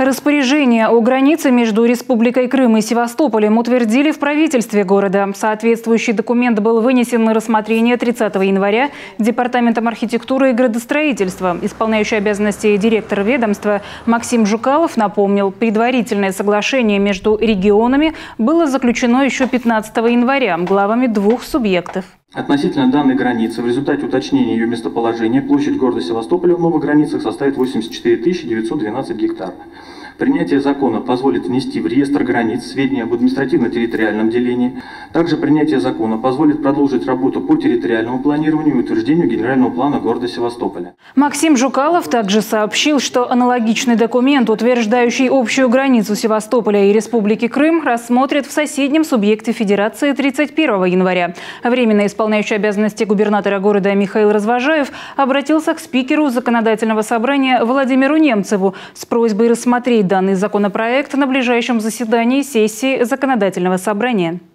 Распоряжение о границе между Республикой Крым и Севастополем утвердили в правительстве города. Соответствующий документ был вынесен на рассмотрение 30 января Департаментом архитектуры и градостроительства. Исполняющий обязанности директора ведомства Максим Жукалов напомнил, предварительное соглашение между регионами было заключено еще 15 января главами двух субъектов. Относительно данной границы, в результате уточнения ее местоположения, площадь города Севастополя в новых границах составит 84 912 гектар. Принятие закона позволит внести в реестр границ сведения об административно-территориальном делении. Также принятие закона позволит продолжить работу по территориальному планированию и утверждению генерального плана города Севастополя. Максим Жукалов также сообщил, что аналогичный документ, утверждающий общую границу Севастополя и Республики Крым, рассмотрят в соседнем субъекте Федерации 31 января. Временно исполняющий обязанности губернатора города Михаил Развожаев обратился к спикеру законодательного собрания Владимиру Немцеву с просьбой рассмотреть данный законопроект на ближайшем заседании сессии законодательного собрания.